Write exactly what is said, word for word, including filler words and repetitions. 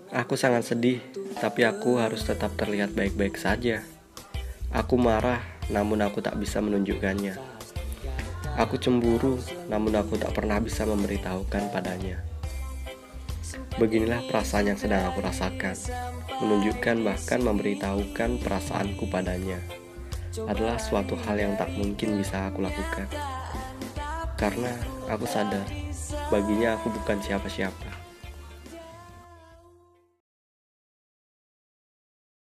Aku sangat sedih, tapi aku harus tetap terlihat baik-baik saja. Aku marah, namun aku tak bisa menunjukkannya. Aku cemburu, namun aku tak pernah bisa memberitahukan padanya. Beginilah perasaan yang sedang aku rasakan. Menunjukkan bahkan memberitahukan perasaanku padanya adalah suatu hal yang tak mungkin bisa aku lakukan. Karena aku sadar, baginya aku bukan siapa-siapa.